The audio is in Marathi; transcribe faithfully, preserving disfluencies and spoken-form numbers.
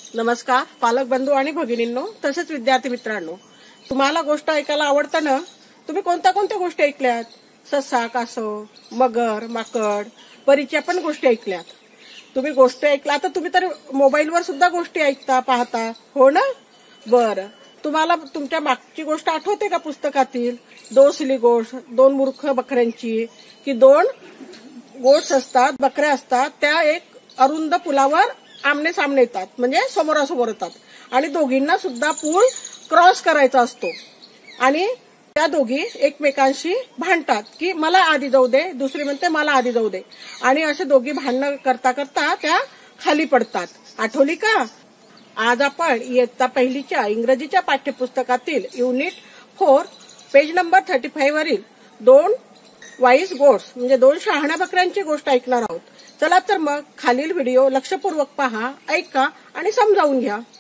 नमस्कार पालक बंधू आणि भगिनींनो, तसेच विद्यार्थी मित्रांनो, तुम्हाला गोष्ट ऐकायला आवडतं ना? तुम्ही कोणत्या कोणत्या गोष्टी ऐकल्यात? ससा, कासव, मगर, माकड, परीच्या पण गोष्टी ऐकल्यात. तुम्ही गोष्टी ऐकला तर तुम्ही तर मोबाईलवर सुद्धा गोष्टी ऐकता पाहता, हो ना? बरं, तुम्हाला तुमच्या मागची गोष्ट आठवते का पुस्तकातील? दोसली गोष्ट, दोन मूर्ख बकऱ्यांची. की दोन गोट्स असतात, बकऱ्या असतात, त्या एक अरुंद पुलावर आमने सामने येतात, म्हणजे समोरासमोर येतात आणि दोघींना सुद्धा पूल क्रॉस करायचा असतो आणि त्या दोघी एकमेकांशी भांडतात की मला आधी जाऊ दे, दुसरी म्हणते मला आधी जाऊ दे आणि असे दोघी भांडणं करता करता त्या खाली पडतात. आठवली का? आज आपण इयत्ता पहिलीच्या इंग्रजीच्या पाठ्यपुस्तकातील unit four page number thirty five वरील दोन वाईस गोट्स म्हणजे दोन शहाण्या बकऱ्यांची गोष्ट ऐकणार आहोत. चला तर मग खालील व्हिडिओ लक्षपूर्वक पहा, ऐका आणि समजावून घ्या.